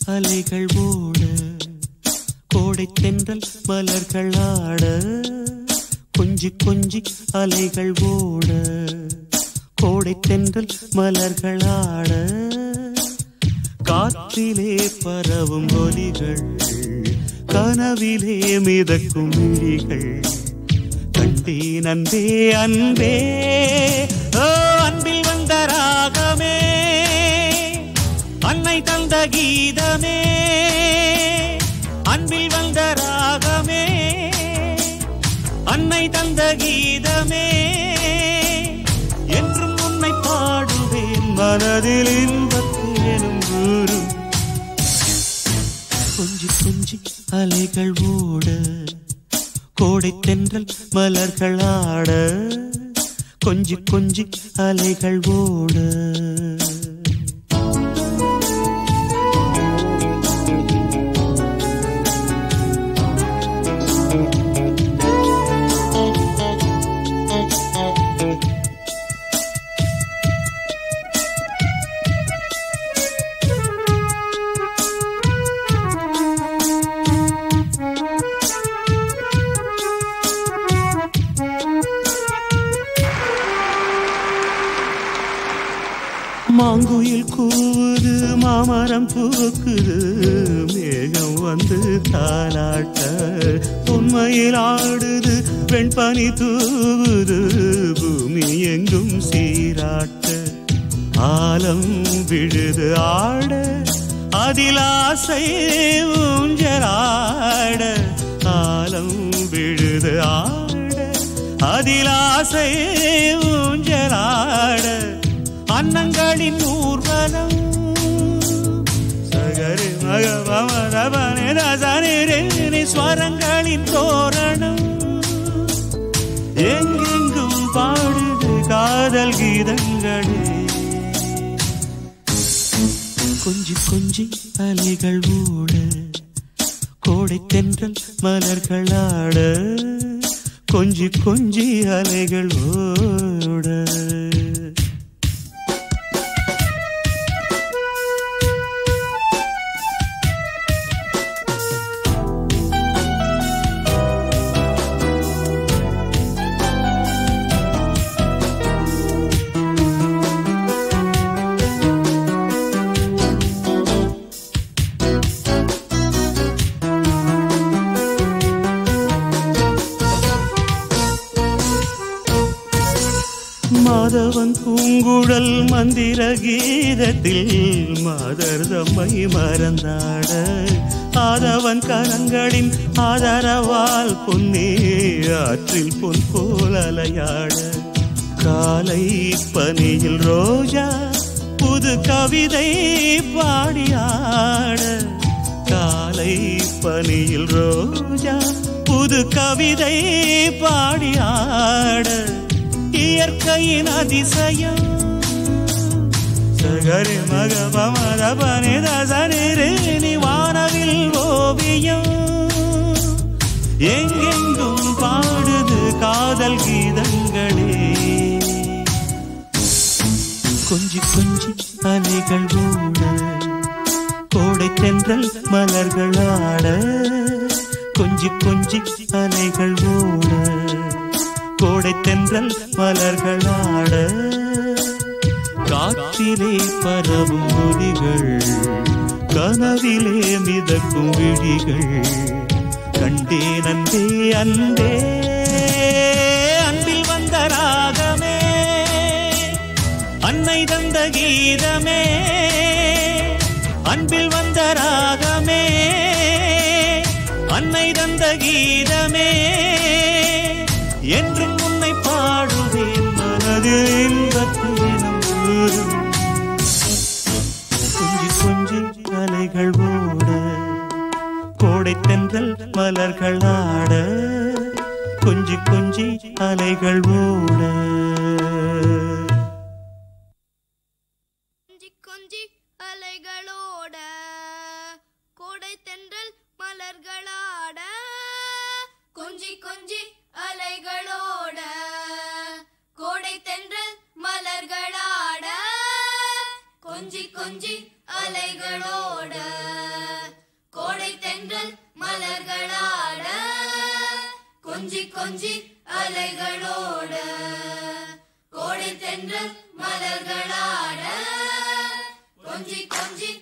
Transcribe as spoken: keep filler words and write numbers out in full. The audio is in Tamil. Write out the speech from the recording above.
அலைகள் ஓட கோடை தென்றல் மலர்கள் ஆட கொஞ்சி கொஞ்சி அலைகள் ஓட கோடை தென்றல் மலர்கள் ஆட காற்றிலே பரவும் ஒலிகள் கனவிலே மிதக்கும் விழிகள் கண்டேன் அன்பே அன்பே ஓ அன்பில் வந்த ராகமே அன்னை தந்த கீதமே அன்பில் வந்த ராகமே அன்னை தந்த கீதமே என்றும் உன்னை பாடுவேன் மனதில் இன்பத்தில் எனும் குரு கொஞ்சி கொஞ்சி அலைகள் ஓட கோடை தென்றல் மலர்கள் ஆட கொஞ்சி கொஞ்சி அலைகள் ஓட மாங்குயில் கூவுது மாமரம் பூக்குது மேகம் வந்து தாலாட்ட உண்மையில் ஆடுது வெண்பனி தூவுது பூமி எங்கும் சீராட்ட ஆலம் விழுது ஆட அதில் ஆசை ஊஞ்சலாட ஆலம் விழுது ஆட அதில் ஆசை ஊஞ்சலாட அன்னங்களின் ஊர்வலம் சகரி மகவமரபனி ஸ்வரங்களின் தோரணம் எங்கெங்கும் பாடுது காதல் கீதங்களே கொஞ்சி கொஞ்சி அலைகள் ஓட கோடை தென்றல் மலர்கள் ஆட கொஞ்சி கொஞ்சி அலைகள் ஓட மாதவன் பூங்குழல் மந்திர கீதத்தில் மாதர் தம்மை மறந்தாட ஆதவன் கரங்களின் ஆதரவால் பொன்னே ஆற்றில் பொன் போல் அலையாட காலை பனியில் ரோஜா புது கவிதை பாடியாட காலை பனியில் ரோஜா புது கவிதை பாடியாட இயற்கையின் அதிசயம் சகரி மகபமரபனி தசனி வானவில் ஓவியம் எங்கெங்கும் பாடுது காதல் கீதங்களே கொஞ்சி கொஞ்சி அலைகள் ஓட கோடை தென்றல் மலர்கள் ஆட கொஞ்சி கொஞ்சி அலைகள் ஓட கோடை தென்றல் மலர்கள் ஆட காற்றிலே பரவும் ஒலிகள் கனவிலே மிதக்கும் விழிகள் கண்டேன் அன்பே அன்பே அன்பில் வந்த ராகமே அன்னை தந்த கீதமே அன்பில் வந்த ராகமே அன்னை தந்த கீதமே என்றும் உன்னை பாடுவேன் மனதில் இன்பத்தேனும் கொஞ்சி கொஞ்சி அலைகள் ஓட கோடை தென்றல் மலர்கள் ஆட கொஞ்சி கொஞ்சி அலைகள் ஓட கொஞ்சி கொஞ்சி அலைகளோட கோடை தென்றல் மலர்களாட கொஞ்சி கொஞ்சி அலைகளோட கோடை தென்றல் மலர்களாட கொஞ்சி கொஞ்சி அலைகளோட மலர்களாட கொஞ்சி கொஞ்சி அலைகளோட கோடை தென்றல் மலர்களாட கொஞ்சி கொஞ்சி